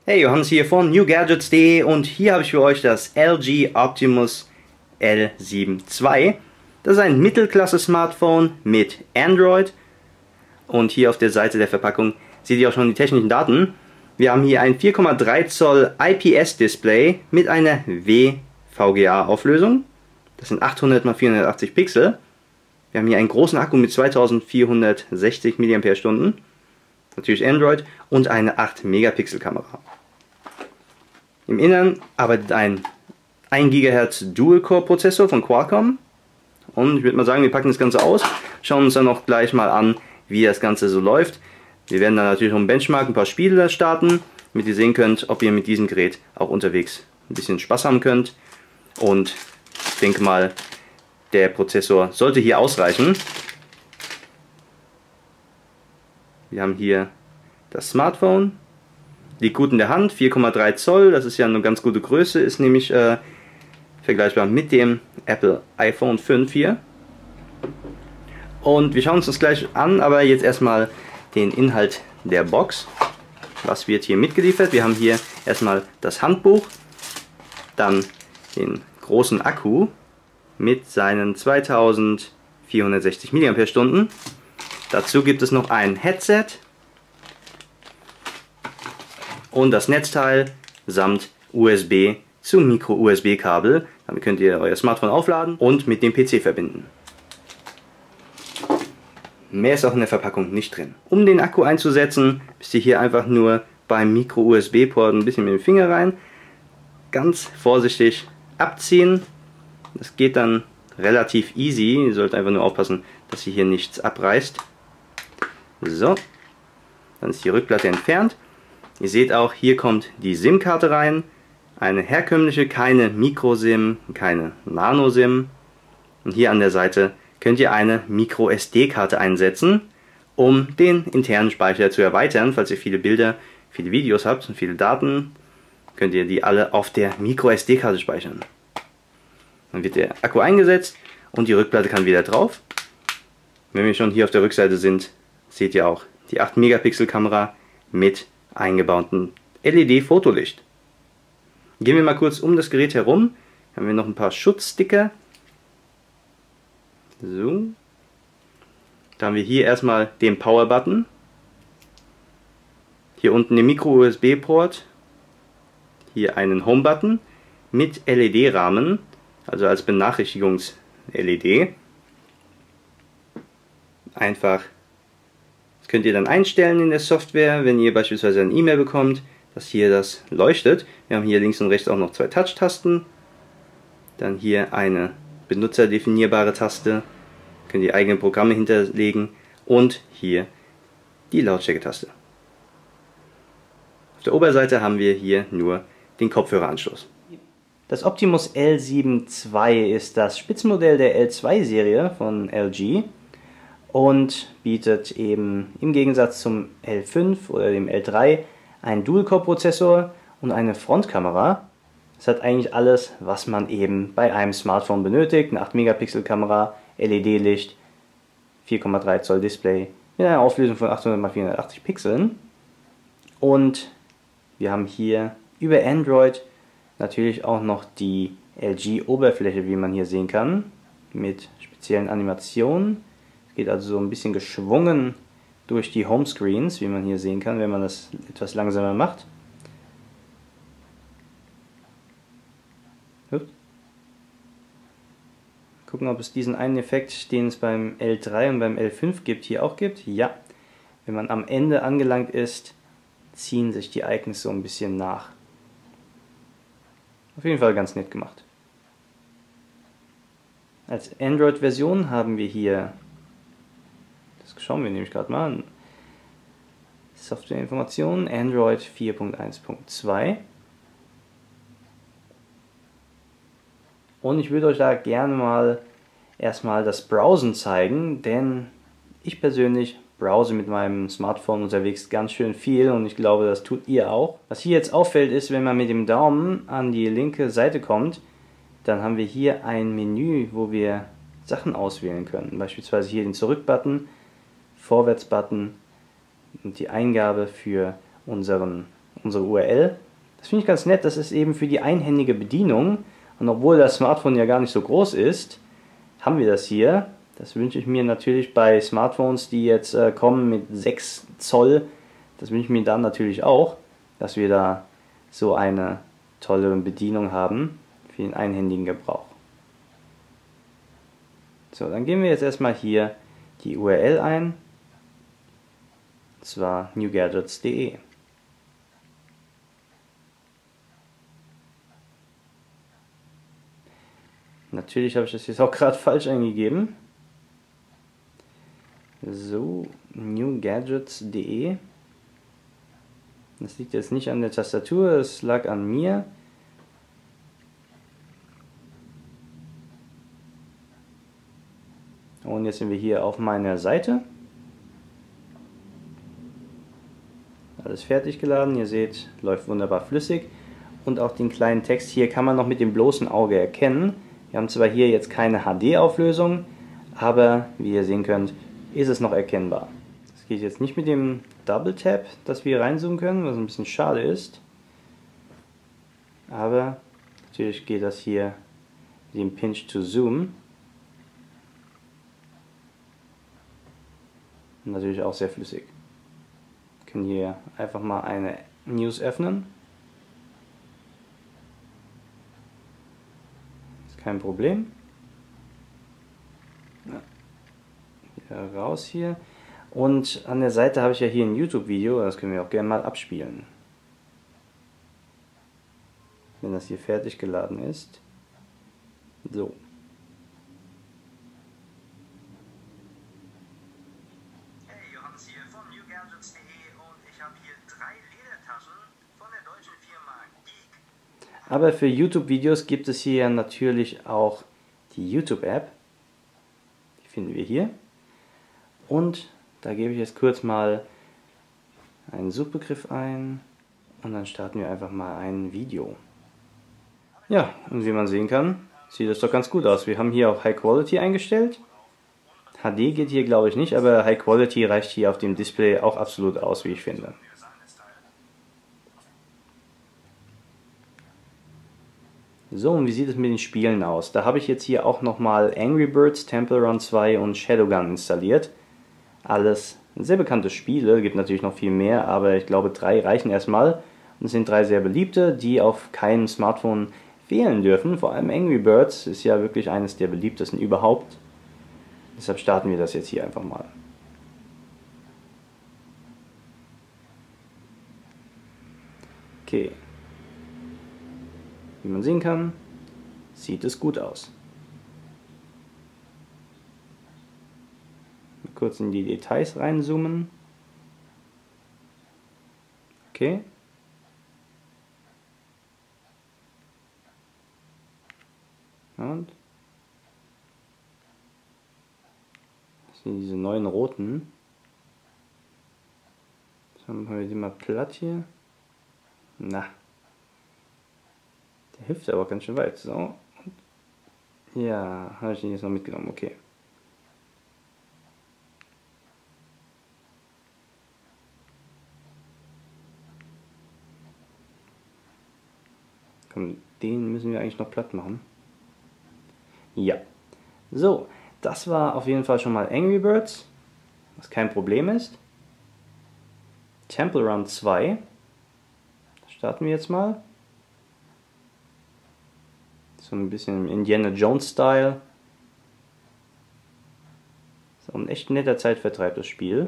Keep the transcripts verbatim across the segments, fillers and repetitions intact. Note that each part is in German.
Hey, Johannes hier von new gadgets punkt de und hier habe ich für euch das L G Optimus L sieben zwei. Das ist ein Mittelklasse-Smartphone mit Android und hier auf der Seite der Verpackung seht ihr auch schon die technischen Daten. Wir haben hier ein vier Komma drei Zoll I P S-Display mit einer W V G A-Auflösung. Das sind achthundert mal vierhundertachtzig Pixel. Wir haben hier einen großen Akku mit zweitausendvierhundertsechzig Milliampere-Stunden. Natürlich Android und eine acht Megapixel Kamera. Im Inneren arbeitet ein ein Gigahertz Dual-Core-Prozessor von Qualcomm. Und ich würde mal sagen, wir packen das Ganze aus, schauen uns dann noch gleich mal an, wie das Ganze so läuft. Wir werden dann natürlich um Benchmark ein paar Spiele starten, damit ihr sehen könnt, ob ihr mit diesem Gerät auch unterwegs ein bisschen Spaß haben könnt. Und ich denke mal, der Prozessor sollte hier ausreichen. Wir haben hier das Smartphone, liegt gut in der Hand, vier Komma drei Zoll, das ist ja eine ganz gute Größe, ist nämlich äh, vergleichbar mit dem Apple iPhone fünf hier. Und wir schauen uns das gleich an, aber jetzt erstmal den Inhalt der Box. Was wird hier mitgeliefert? Wir haben hier erstmal das Handbuch, dann den großen Akku mit seinen zweitausendvierhundertsechzig Milliampere-Stunden. Dazu gibt es noch ein Headset und das Netzteil samt U S B zu Micro-U S B-Kabel. Damit könnt ihr euer Smartphone aufladen und mit dem P C verbinden. Mehr ist auch in der Verpackung nicht drin. Um den Akku einzusetzen, müsst ihr hier einfach nur beim Micro-U S B-Port ein bisschen mit dem Finger rein, ganz vorsichtig abziehen. Das geht dann relativ easy. Ihr sollt einfach nur aufpassen, dass ihr hier nichts abreißt. So, dann ist die Rückplatte entfernt. Ihr seht auch, hier kommt die SIM-Karte rein. Eine herkömmliche, keine Micro-SIM, keine Nano-SIM. Und hier an der Seite könnt ihr eine Micro-S D-Karte einsetzen, um den internen Speicher zu erweitern. Falls ihr viele Bilder, viele Videos habt und viele Daten, könnt ihr die alle auf der Micro-S D-Karte speichern. Dann wird der Akku eingesetzt und die Rückplatte kann wieder drauf. Wenn wir schon hier auf der Rückseite sind, seht ihr auch die acht Megapixel Kamera mit eingebautem L E D-Fotolicht. Gehen wir mal kurz um das Gerät herum. Haben wir noch ein paar Schutzsticker. So. Da haben wir hier erstmal den Power-Button. Hier unten den Micro-U S B-Port. Hier einen Home-Button mit L E D-Rahmen, also als Benachrichtigungs-L E D. Einfach. Das könnt ihr dann einstellen in der Software, wenn ihr beispielsweise eine E-Mail bekommt, dass hier das leuchtet. Wir haben hier links und rechts auch noch zwei Touch-Tasten. Dann hier eine benutzerdefinierbare Taste. Könnt ihr eigene Programme hinterlegen. Und hier die Lautstärke-Taste. Auf der Oberseite haben wir hier nur den Kopfhöreranschluss. Das Optimus L sieben zwei ist das Spitzenmodell der L zwei Serie von L G. Und bietet eben im Gegensatz zum L fünf oder dem L drei einen Dual-Core-Prozessor und eine Frontkamera. Es hat eigentlich alles, was man eben bei einem Smartphone benötigt. Eine acht Megapixel Kamera, L E D-Licht, vier Komma drei Zoll Display mit einer Auflösung von achthundert mal vierhundertachtzig Pixeln. Und wir haben hier über Android natürlich auch noch die L G-Oberfläche, wie man hier sehen kann, mit speziellen Animationen. Geht also so ein bisschen geschwungen durch die Homescreens, wie man hier sehen kann, wenn man das etwas langsamer macht. Ups. Gucken, ob es diesen einen Effekt, den es beim L drei und beim L fünf gibt, hier auch gibt. Ja, wenn man am Ende angelangt ist, ziehen sich die Icons so ein bisschen nach. Auf jeden Fall ganz nett gemacht. Als Android-Version haben wir hier, das schauen wir nämlich gerade mal an, Softwareinformationen, Android vier Punkt eins Punkt zwei. Und ich würde euch da gerne mal erstmal das Browsen zeigen, denn ich persönlich browse mit meinem Smartphone unterwegs ganz schön viel und ich glaube, das tut ihr auch. Was hier jetzt auffällt ist, wenn man mit dem Daumen an die linke Seite kommt, dann haben wir hier ein Menü, wo wir Sachen auswählen können. Beispielsweise hier den Zurück-Button, Vorwärts-Button und die Eingabe für unseren unsere U R L. Das finde ich ganz nett, das ist eben für die einhändige Bedienung. Und obwohl das Smartphone ja gar nicht so groß ist, haben wir das hier. Das wünsche ich mir natürlich bei Smartphones, die jetzt äh, kommen mit sechs Zoll. Das wünsche ich mir dann natürlich auch, dass wir da so eine tolle Bedienung haben für den einhändigen Gebrauch. So, dann geben wir jetzt erstmal hier die U R L ein, und zwar new gadgets punkt de. Natürlich habe ich das jetzt auch gerade falsch eingegeben. So, new gadgets punkt de. Das liegt jetzt nicht an der Tastatur, es lag an mir. Und jetzt sind wir hier auf meiner Seite. Alles fertig geladen, ihr seht, läuft wunderbar flüssig. Und auch den kleinen Text hier kann man noch mit dem bloßen Auge erkennen. Wir haben zwar hier jetzt keine H D-Auflösung, aber wie ihr sehen könnt, ist es noch erkennbar. Das geht jetzt nicht mit dem Double Tap, dass wir reinzoomen können, was ein bisschen schade ist. Aber natürlich geht das hier mit dem Pinch to Zoom. Und natürlich auch sehr flüssig. Wir können hier einfach mal eine News öffnen. Ist kein Problem. Ja. Wieder raus hier. Und an der Seite habe ich ja hier ein YouTube-Video, das können wir auch gerne mal abspielen. Wenn das hier fertig geladen ist. So. Hey, Johannes hier von new gadgets punkt de und ich habe hier drei Ledertaschen von der deutschen Firma Geek. Aber für YouTube-Videos gibt es hier natürlich auch die YouTube-App. Die finden wir hier. Und da gebe ich jetzt kurz mal einen Suchbegriff ein und dann starten wir einfach mal ein Video. Ja, und wie man sehen kann, sieht das doch ganz gut aus. Wir haben hier auf High Quality eingestellt. H D geht hier glaube ich nicht, aber High Quality reicht hier auf dem Display auch absolut aus, wie ich finde. So, und wie sieht es mit den Spielen aus? Da habe ich jetzt hier auch nochmal Angry Birds, Temple Run zwei und Shadowgun installiert. Alles sehr bekannte Spiele, gibt natürlich noch viel mehr, aber ich glaube drei reichen erstmal. Und es sind drei sehr beliebte, die auf keinem Smartphone fehlen dürfen. Vor allem Angry Birds ist ja wirklich eines der beliebtesten überhaupt. Deshalb starten wir das jetzt hier einfach mal. Okay. Wie man sehen kann, sieht es gut aus. Kurz in die Details reinzoomen. Okay. Und das sind diese neuen roten. Jetzt haben wir die mal platt hier. Na. Der hilft aber ganz schön weit. So. Ja, habe ich den jetzt noch mitgenommen. Okay. Komm, den müssen wir eigentlich noch platt machen. Ja. So, das war auf jeden Fall schon mal Angry Birds, was kein Problem ist. Temple Run zwei. Das starten wir jetzt mal. So ein bisschen im Indiana Jones Style. So ein echt netter Zeitvertreib, das Spiel.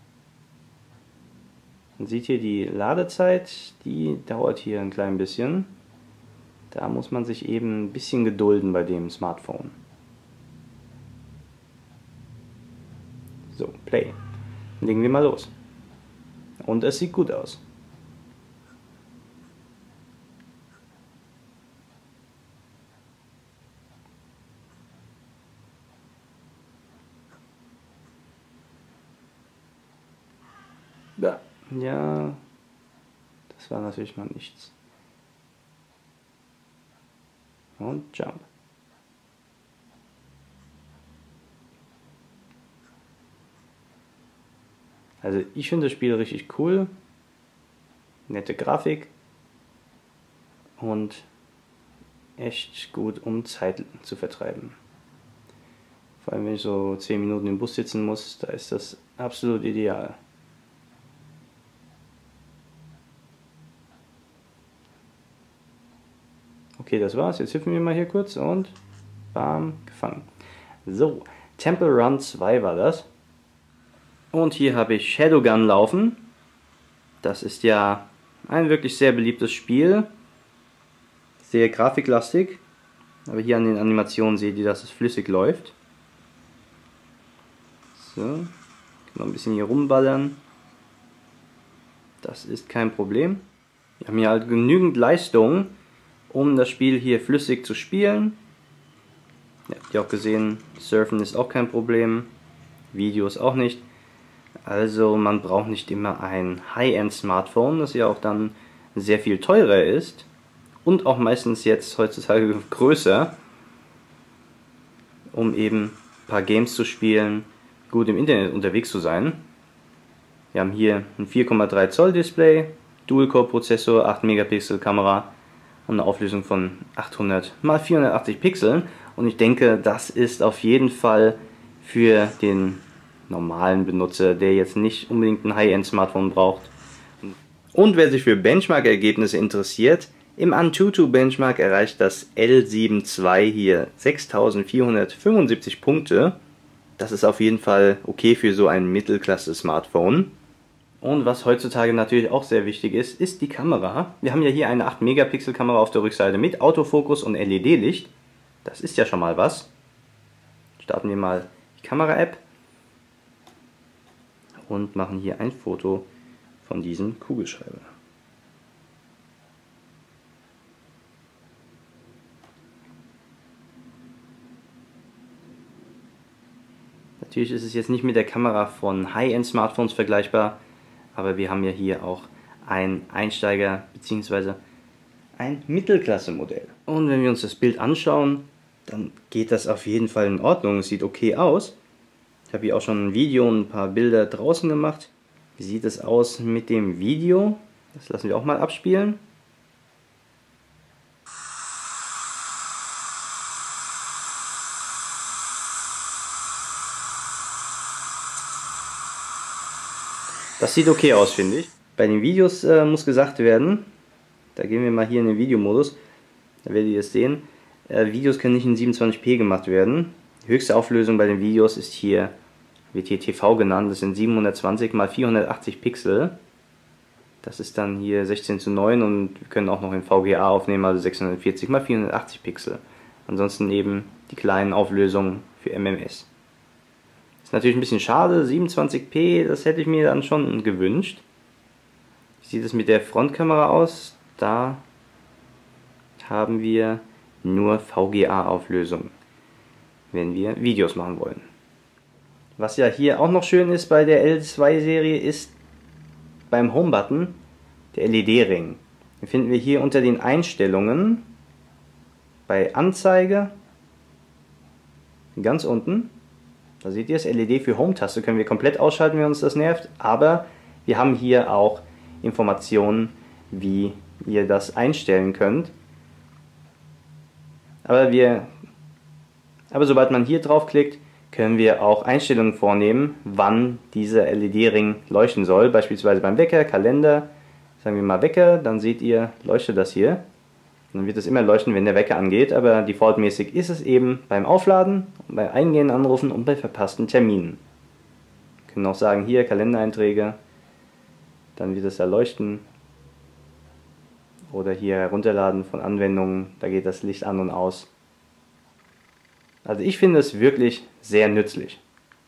Man sieht hier die Ladezeit, die dauert hier ein klein bisschen. Da muss man sich eben ein bisschen gedulden bei dem Smartphone. So, Play. Legen wir mal los. Und es sieht gut aus. Ja, ja, das war natürlich mal nichts. Und Jump. Also ich finde das Spiel richtig cool. nette Grafik und echt gut, um Zeit zu vertreiben. Vor allem wenn ich so zehn Minuten im Bus sitzen muss, da ist das absolut ideal. Okay, das war's. Jetzt hüpfen wir mal hier kurz und bam, gefangen. So, Temple Run zwei war das. Und hier habe ich Shadowgun laufen. Das ist ja ein wirklich sehr beliebtes Spiel. Sehr grafiklastig. Aber hier an den Animationen seht ihr, dass es flüssig läuft. So, noch ein bisschen hier rumballern. Das ist kein Problem. Wir haben hier halt genügend Leistung, um das Spiel hier flüssig zu spielen. Ja, habt ihr auch gesehen, Surfen ist auch kein Problem. Videos auch nicht. Also man braucht nicht immer ein High-End-Smartphone, das ja auch dann sehr viel teurer ist. Und auch meistens jetzt heutzutage größer, um eben ein paar Games zu spielen, gut im Internet unterwegs zu sein. Wir haben hier ein vier Komma drei Zoll Display, Dual-Core-Prozessor, acht Megapixel Kamera und eine Auflösung von achthundert mal vierhundertachtzig Pixeln. Und ich denke, das ist auf jeden Fall für den normalen Benutzer, der jetzt nicht unbedingt ein High-End-Smartphone braucht. Und wer sich für Benchmark-Ergebnisse interessiert, im Antutu-Benchmark erreicht das L sieben zwei hier sechstausendvierhundertfünfundsiebzig Punkte. Das ist auf jeden Fall okay für so ein Mittelklasse-Smartphone. Und was heutzutage natürlich auch sehr wichtig ist, ist die Kamera. Wir haben ja hier eine acht Megapixel Kamera auf der Rückseite mit Autofokus und L E D-Licht. Das ist ja schon mal was. Starten wir mal die Kamera-App und machen hier ein Foto von diesem Kugelschreiber. Natürlich ist es jetzt nicht mit der Kamera von High-End-Smartphones vergleichbar, aber wir haben ja hier auch ein Einsteiger- bzw. ein Mittelklasse-Modell. Und wenn wir uns das Bild anschauen, dann geht das auf jeden Fall in Ordnung. Es sieht okay aus. Ich habe hier auch schon ein Video und ein paar Bilder draußen gemacht. Wie sieht es aus mit dem Video? Das lassen wir auch mal abspielen. Das sieht okay aus, finde ich. Bei den Videos äh, muss gesagt werden, da gehen wir mal hier in den Videomodus, da werdet ihr es sehen, äh, Videos können nicht in siebenundzwanzig p gemacht werden. Die höchste Auflösung bei den Videos ist hier, wird hier T V genannt, das sind siebenhundertzwanzig mal vierhundertachtzig Pixel. Das ist dann hier sechzehn zu neun und wir können auch noch in V G A aufnehmen, also sechshundertvierzig mal vierhundertachtzig Pixel. Ansonsten eben die kleinen Auflösungen für M M S. Ist natürlich ein bisschen schade, siebenundzwanzig p, das hätte ich mir dann schon gewünscht. Wie sieht es mit der Frontkamera aus? Da haben wir nur V G A-Auflösung, wenn wir Videos machen wollen. Was ja hier auch noch schön ist bei der L zwei Serie, ist beim Home-Button der L E D-Ring. Den finden wir hier unter den Einstellungen bei Anzeige ganz unten. Da seht ihr es, L E D für Home-Taste können wir komplett ausschalten, wenn uns das nervt, aber wir haben hier auch Informationen, wie ihr das einstellen könnt. Aber, wir, aber sobald man hier draufklickt, können wir auch Einstellungen vornehmen, wann dieser L E D-Ring leuchten soll. Beispielsweise beim Wecker, Kalender, sagen wir mal Wecker, dann seht ihr, leuchtet das hier. Dann wird es immer leuchten, wenn der Wecker angeht, aber defaultmäßig ist es eben beim Aufladen, bei eingehenden Anrufen und bei verpassten Terminen. Wir können auch sagen, hier Kalendereinträge, dann wird es da leuchten. Oder hier herunterladen von Anwendungen, da geht das Licht an und aus. Also ich finde es wirklich sehr nützlich.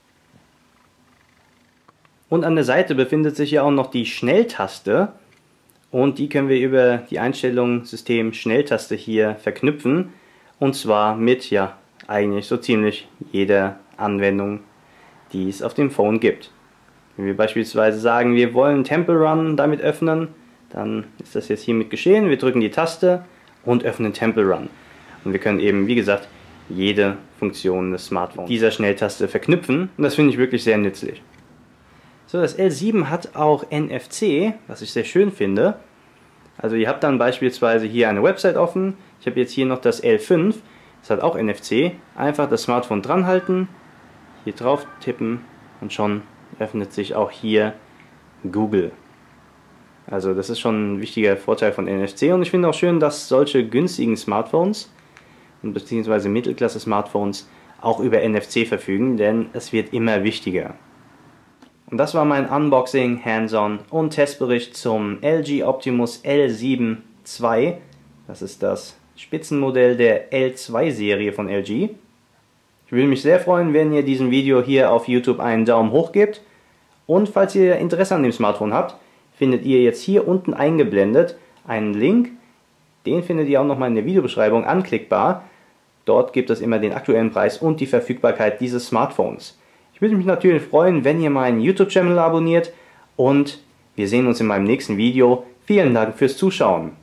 Und an der Seite befindet sich ja auch noch die Schnelltaste. Und die können wir über die Einstellung System Schnelltaste hier verknüpfen. Und zwar mit, ja, eigentlich so ziemlich jeder Anwendung, die es auf dem Phone gibt. Wenn wir beispielsweise sagen, wir wollen Temple Run damit öffnen, dann ist das jetzt hiermit geschehen. Wir drücken die Taste und öffnen Temple Run. Und wir können eben, wie gesagt, jede Funktion des Smartphones dieser Schnelltaste verknüpfen. Und das finde ich wirklich sehr nützlich. So, das L sieben hat auch N F C, was ich sehr schön finde. Also ihr habt dann beispielsweise hier eine Website offen. Ich habe jetzt hier noch das L fünf, das hat auch N F C. Einfach das Smartphone dran halten, hier drauf tippen und schon öffnet sich auch hier Google. Also das ist schon ein wichtiger Vorteil von N F C und ich finde auch schön, dass solche günstigen Smartphones bzw. Mittelklasse-Smartphones auch über N F C verfügen, denn es wird immer wichtiger. Und das war mein Unboxing, Hands-on und Testbericht zum L G Optimus L sieben zwei. Das ist das Spitzenmodell der L zwei Serie von L G. Ich würde mich sehr freuen, wenn ihr diesem Video hier auf YouTube einen Daumen hoch gebt. Und falls ihr Interesse an dem Smartphone habt, findet ihr jetzt hier unten eingeblendet einen Link. Den findet ihr auch nochmal in der Videobeschreibung anklickbar. Dort gibt es immer den aktuellen Preis und die Verfügbarkeit dieses Smartphones. Ich würde mich natürlich freuen, wenn ihr meinen YouTube-Channel abonniert und wir sehen uns in meinem nächsten Video. Vielen Dank fürs Zuschauen.